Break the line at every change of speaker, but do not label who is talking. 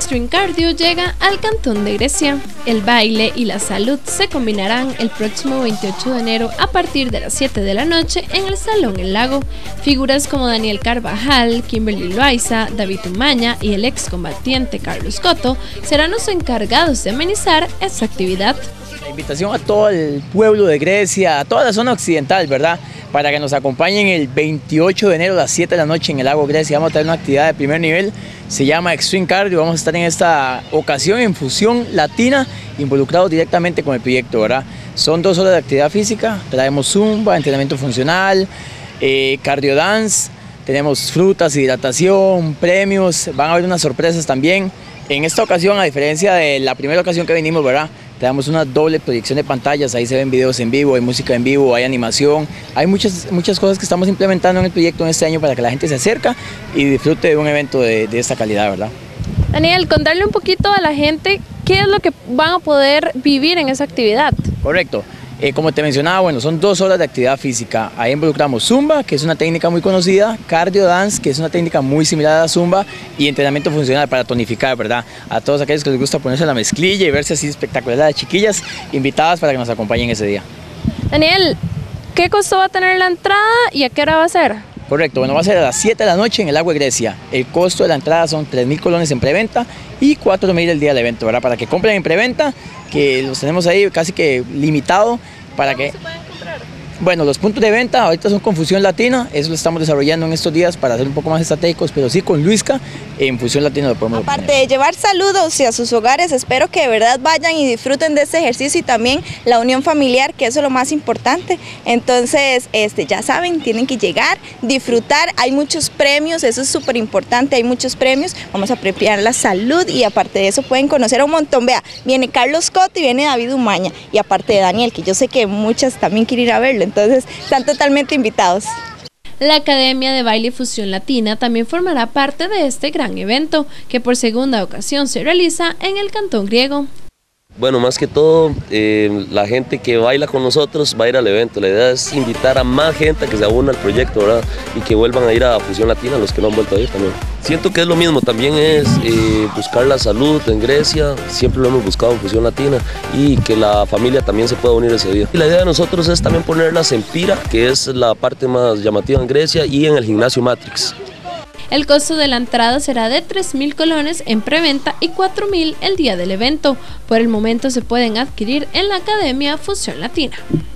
Extreme Cardio llega al Cantón de Grecia. El baile y la salud se combinarán el próximo 28 de enero a partir de las 7 de la noche en el Salón El Lago. Figuras como Daniel Carvajal, Kimberly Loaiza, David Umaña y el excombatiente Carlos Cotto serán los encargados de amenizar esta actividad.
La invitación a todo el pueblo de Grecia, a toda la zona occidental, ¿verdad?, para que nos acompañen el 28 de enero a las 7 de la noche en el Lago Grecia. Vamos a tener una actividad de primer nivel, se llama Extreme Cardio. Vamos a estar en esta ocasión en Fusión Latina, involucrados directamente con el proyecto, ¿verdad? Son 2 horas de actividad física, traemos zumba, entrenamiento funcional, cardio dance, tenemos frutas, hidratación, premios, van a haber unas sorpresas también. En esta ocasión, a diferencia de la primera ocasión que vinimos, ¿verdad?, tenemos una doble proyección de pantallas, ahí se ven videos en vivo, hay música en vivo, hay animación, hay muchas cosas que estamos implementando en el proyecto en este año para que la gente se acerque y disfrute de un evento de esta calidad, ¿verdad?
Daniel, contarle un poquito a la gente qué es lo que van a poder vivir en esa actividad.
Correcto. Como te mencionaba, bueno, son 2 horas de actividad física. Ahí involucramos zumba, que es una técnica muy conocida, cardio dance, que es una técnica muy similar a la zumba, y entrenamiento funcional para tonificar, ¿verdad? A todos aquellos que les gusta ponerse la mezclilla y verse así espectacular, las chiquillas invitadas para que nos acompañen ese día.
Daniel, ¿qué costo va a tener la entrada y a qué hora va a ser?
Correcto, bueno, va a ser a las 7 de la noche en el Lago Grecia. El costo de la entrada son 3.000 colones en preventa y 4.000 el día del evento, ¿verdad? Para que compren en preventa, que los tenemos ahí casi que limitado para que...
¿Se pueden comprar?
Bueno, los puntos de venta ahorita son con Fusión Latina, eso lo estamos desarrollando en estos días para ser un poco más estratégicos, pero sí con Luisca en Fusión Latina lo podemos obtener.
Aparte de llevar saludos hacia sus hogares, espero que de verdad vayan y disfruten de este ejercicio y también la unión familiar, que eso es lo más importante. Entonces, ya saben, tienen que llegar, disfrutar, hay muchos premios, eso es súper importante, hay muchos premios, vamos a premiar la salud y aparte de eso pueden conocer a un montón. Vea, viene Carlos Cotto y viene David Umaña y aparte de Daniel, que yo sé que muchas también quieren ir a verlo, entonces están totalmente invitados.
La Academia de Baile y Fusión Latina también formará parte de este gran evento, que por segunda ocasión se realiza en el Cantón Griego.
Bueno, más que todo, la gente que baila con nosotros va a ir al evento. La idea es invitar a más gente a que se abone al proyecto, ¿verdad? Y que vuelvan a ir a Fusión Latina, los que no han vuelto a ir también. Siento que es lo mismo, también es buscar la salud en Grecia, siempre lo hemos buscado en Fusión Latina, y que la familia también se pueda unir ese día. Y la idea de nosotros es también ponerlas en Pira, que es la parte más llamativa en Grecia, y en el gimnasio Matrix.
El costo de la entrada será de 3.000 colones en preventa y 4.000 el día del evento. Por el momento se pueden adquirir en la Academia Fusión Latina.